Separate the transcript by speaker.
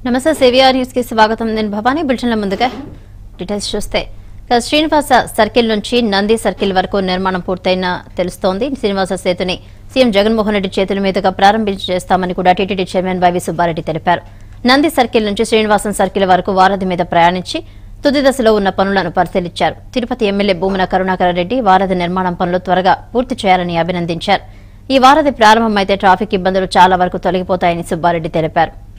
Speaker 1: నమస్తే CVR news కి స్వాగతం. నేను భవానీ. బులెటిన్ల ముందుగా డీటెయిల్స్ చూస్తే శ్రీనివాస సర్కిల్ నుంచి నంది సర్కిల్ వరకు నిర్మాణం పూర్తయిన తెలుస్తోంది. శ్రీనివాస సేతుని సీఎం జగన్మోహన్ రెడ్డి చేతుల మీదుగా ప్రారంభించేస్తామని కూడా టీటీడీ చైర్మన్ వైవి సుబ్బారెడ్డి తెలిపారు. నంది సర్కిల్ నుంచి శ్రీనివాసం సర్కిల్ వరకు వారధి మీద ప్రయాణించి తుది దశలో ఉన్న పనులను పరిశీలించారు. తిరుపతి ఎమ్మెల్యే భూమన కరుణాకర్ రెడ్డి వారధి నిర్మాణం పనులు త్వరగా పూర్తి చేయాలని అభినందించారు. ఈ వారధి ప్రారంభమైతే ట్రాఫిక్ ఇబ్బందులు చాలా వరకు తొలగిపోతాయని సుబ్బారెడ్డి తెలిపారు.